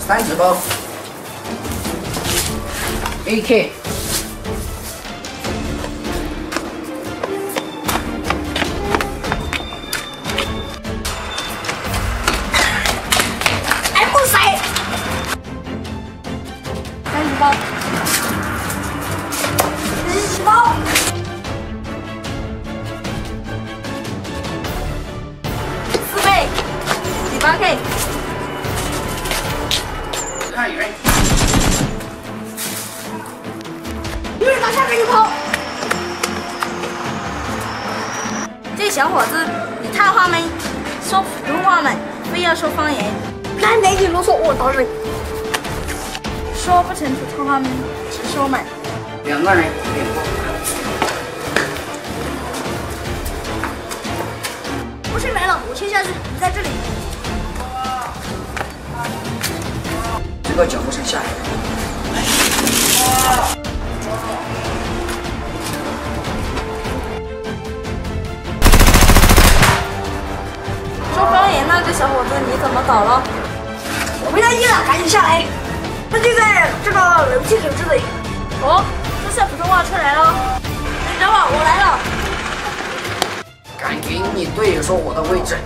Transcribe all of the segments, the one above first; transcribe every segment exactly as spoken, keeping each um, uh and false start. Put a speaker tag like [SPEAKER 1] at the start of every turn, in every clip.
[SPEAKER 1] 三十包 A K。
[SPEAKER 2] 包，十几包，四倍，第八 K，
[SPEAKER 1] 看人，
[SPEAKER 2] 有人拿下给你跑。这小伙子，你太话没，说普通话嘛，非要说方言。那哪句啰嗦，我打人。 说不清楚普通话，直说嘛。
[SPEAKER 1] 两个人脸部。
[SPEAKER 2] 不是来了，我先下去，你在这里。
[SPEAKER 1] 这个脚步声下来。
[SPEAKER 2] 说方言那个小伙子，你怎么倒了？我被他阴了，赶紧下来。 他就在这个楼梯口这里。哦，这下普通话出来了。你等会儿，我来了。
[SPEAKER 1] 敢给你队友说我的位置？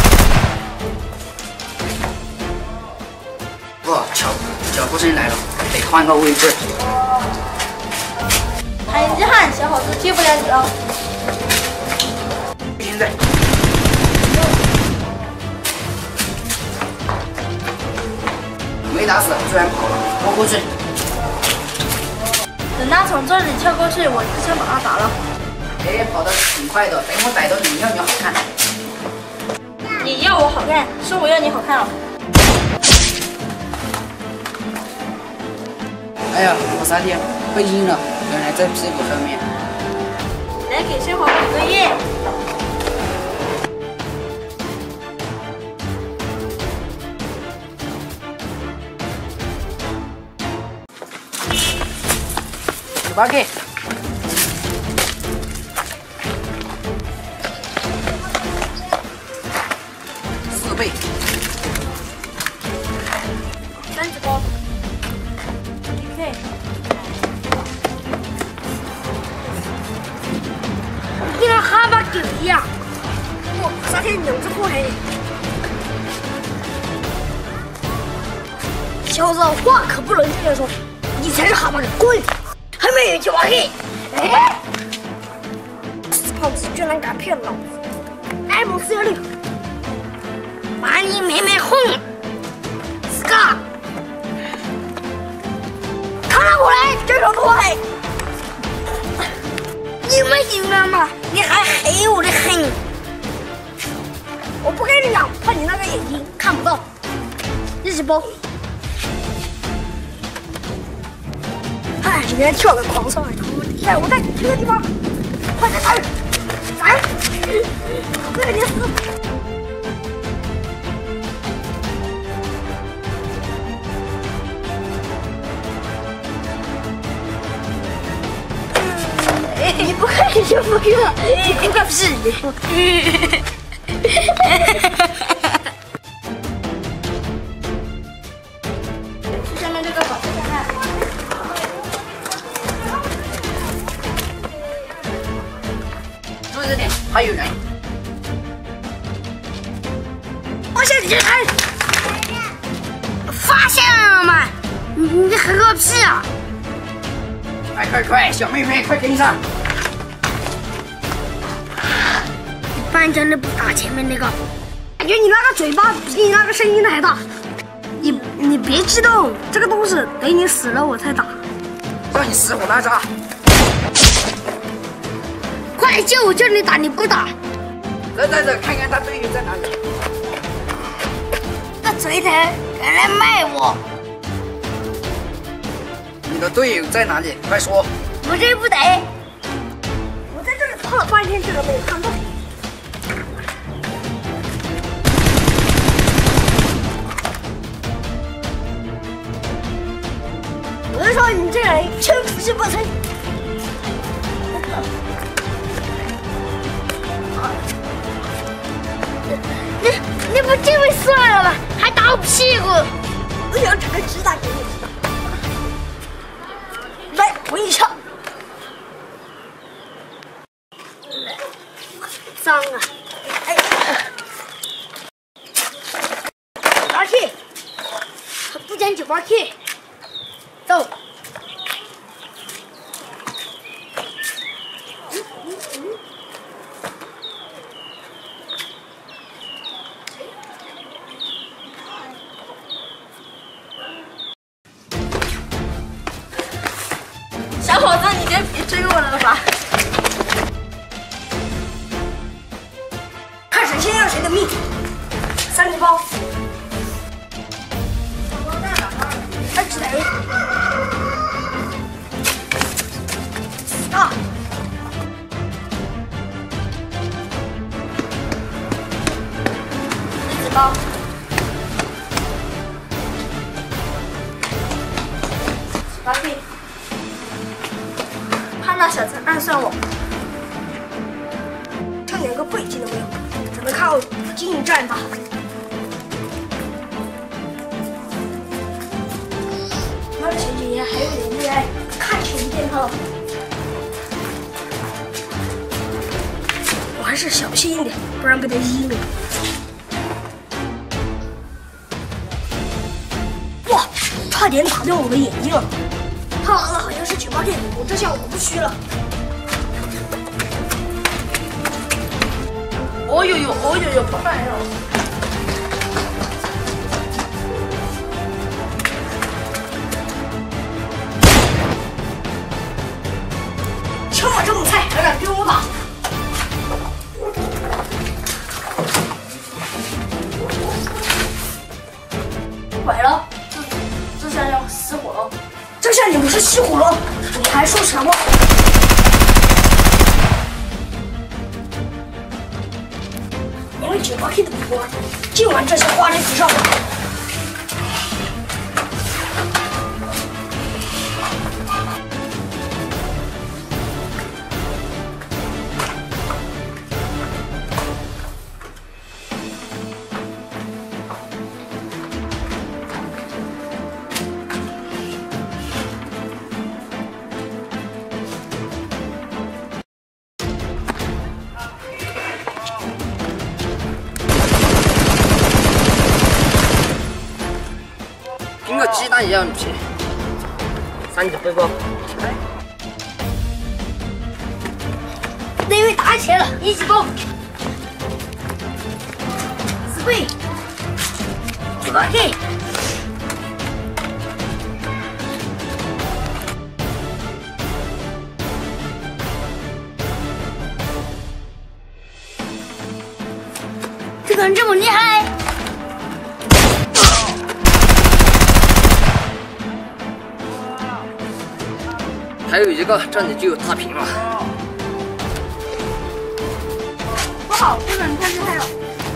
[SPEAKER 1] 不，脚脚步声来了，得换个位置。
[SPEAKER 2] 很遗憾，小伙子替不了你了。
[SPEAKER 1] 现在。 没打死，居然跑了，我过去。
[SPEAKER 2] 等他从这里跳过去，我就先把他打了。
[SPEAKER 1] 哎，跑得挺快的，等我逮到你，要你好看。
[SPEAKER 2] 你要我好看，是我要你好看了。
[SPEAKER 1] 哎呀，我三天被阴了，原来在屁股后面。
[SPEAKER 2] 来给生活补个夜。
[SPEAKER 1] 八 K， 四倍，
[SPEAKER 2] 三十包 ，D K， 你跟哈巴狗一样，我昨天扭着裤还。小子，话可不能这样说，你才是哈巴狗，滚！ 还没有九八 K， 哎，死胖子居然敢骗老子 ！M 四幺六，把你妹妹轰了 ！Scar， 看了我来，这种腿，你们赢了吗？你还黑我的很！我不跟你讲，怕你那个眼睛看不到。一起包。 哎，你别跳个狂上来！在我在这个地方，快点闪！闪！这个你死！你不看你就不看，你哭个屁！你哭！去下面这个保持看看。
[SPEAKER 1] 注意这点，还有人！
[SPEAKER 2] 发现敌人！发现了吗？你你喊个屁啊！
[SPEAKER 1] 快快快，小妹妹，快跟上！
[SPEAKER 2] 一般真的不打前面那个，感觉你那个嘴巴比你那个声音还大。你你别激动，这个东西等你死了我才打。
[SPEAKER 1] 让你死火拉渣！
[SPEAKER 2] 快就我这里打，你不打？
[SPEAKER 1] 走走走，看看他队友在哪里。
[SPEAKER 2] 这贼头敢来卖我！
[SPEAKER 1] 你的队友在哪里？快说！
[SPEAKER 2] 我这不得！我在这里跑了半天，这个没有看到。我就说你这人真不是不成。 你你不就会算了吗？还打我屁股！ 我想整个鸡蛋给你。来，滚一下。来，脏啊！哎，拿去，不讲九八 K， 走。
[SPEAKER 3] 小伙子，你别别追我了吧？
[SPEAKER 2] 看谁先要谁的命。三个包。二指雷。啊！一指包。八 K。 怕那小子暗算我，这连个背景都没有，只能靠近战吧。那前几年还有点厉害，看球电炮。我还是小心一点，不然被他一了。哇，差点打掉我的眼睛了。 他拿的好像是九八 K， 我这下我不虚了。
[SPEAKER 3] 哦呦呦，哦呦呦，不办了。
[SPEAKER 2] 瞧我这么菜，还敢跟我打？
[SPEAKER 3] 拐了，这这下要死火了。
[SPEAKER 2] 这下你不是熄火了，你还说什么？因为九八 K 的不玩，今晚这下花里胡哨。
[SPEAKER 1] 跟个鸡蛋一样皮，三指背包。
[SPEAKER 2] 那位打起来了，一起包。死背，九八 K。这个人这么厉害。
[SPEAKER 1] 还有一个，这里就有大屏了。
[SPEAKER 3] 不好，这个人太厉害了。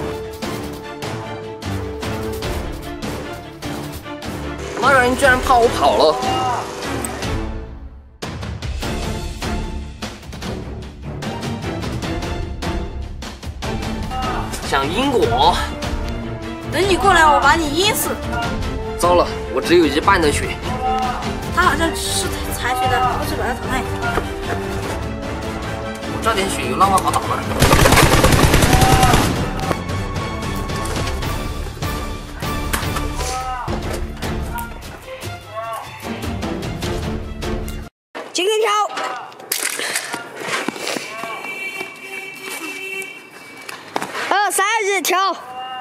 [SPEAKER 1] 那个人居然怕我跑了。想阴我？
[SPEAKER 3] 等你过来，我把你阴死。
[SPEAKER 1] 糟了，我只有一半的血。
[SPEAKER 3] 他好像是残血的，我去把他淘汰。
[SPEAKER 1] 我这点血有那么好打吗？
[SPEAKER 2] 请给条。二三日条。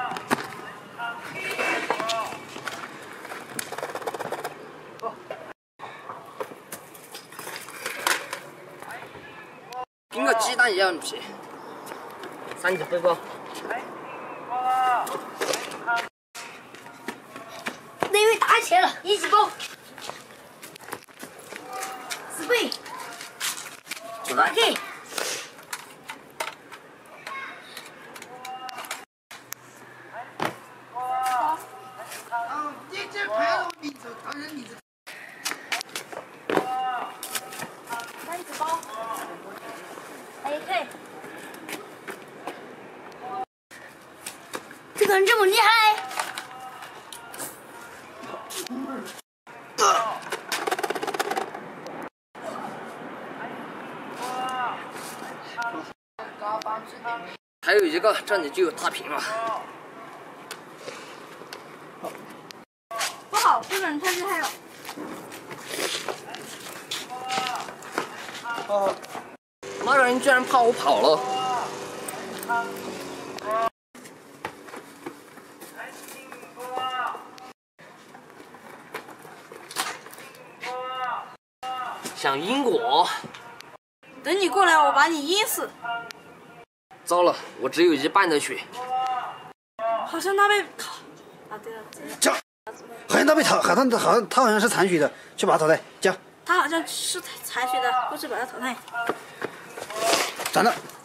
[SPEAKER 1] 跟个鸡蛋一样皮，三指背包。
[SPEAKER 2] 那位打起来了，一起包。死背，九八 K。
[SPEAKER 4] 你这牌我名字，当然名字。
[SPEAKER 2] 三指包。 A K， 这个人这么厉害，
[SPEAKER 1] 还有一个，这里就有大屏了。
[SPEAKER 3] 不好，这本太厉害了。
[SPEAKER 1] 哦，那个人居然怕我跑了。想阴我？
[SPEAKER 3] 等你过来，我把你阴死。
[SPEAKER 1] 糟了，我只有一半的血。
[SPEAKER 3] 好像他被靠啊，对了，
[SPEAKER 4] 叫，好像他被淘，好像好像他好像是残血的，去把他淘汰。叫，
[SPEAKER 3] 他好像是残血的，过去把他淘汰。
[SPEAKER 4] 斩了。